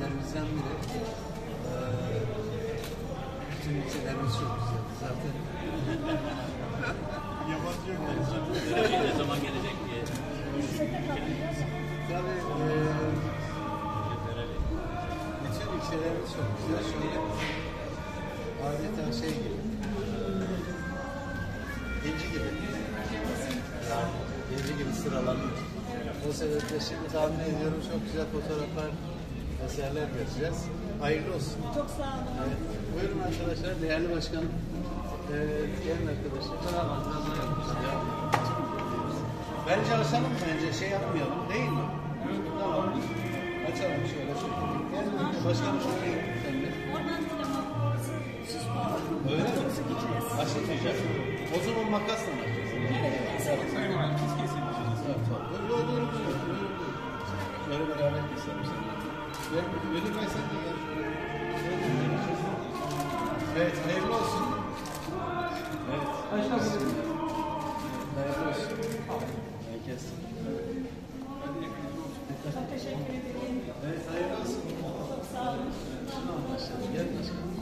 ilçelerimizden biri. Bütün ilçelerimiz çok güzel zaten. Yabancı yok. Ne zaman gelecek diye. Tabii bütün ilçelerimiz çok güzel. Şöyle adeta şey gibi, gece gibi. Yani gece gibi sıralanıyor. O sebeple şimdi tahmin ediyorum çok güzel fotoğraflar, eserler göreceğiz. Hayırlı olsun. Çok sağ olun. Evet. Buyurun arkadaşlar, değerli başkanım. Gelin arkadaşlar. Bence açalım mı? Bence şey yapmayalım, değil mi? Tamam. Açalım şöyle. Gelin başkanım şöyle gelin. Sen de. Oradan değil ama siz Öyle mi? Açılmayacak. O zaman makasla mı açacağız? Sayın Valim, biz kesileceğiz. Buyurun. Böyle beraber keselim seninle. Gel, Müdür Bey sen de gel. Evet, hayırlı olsun. Evet. Hayırlı olsun. Herkes. çok teşekkür ederim. Evet, hayırlı olsun. Çok sağ olun. Gel başkanım.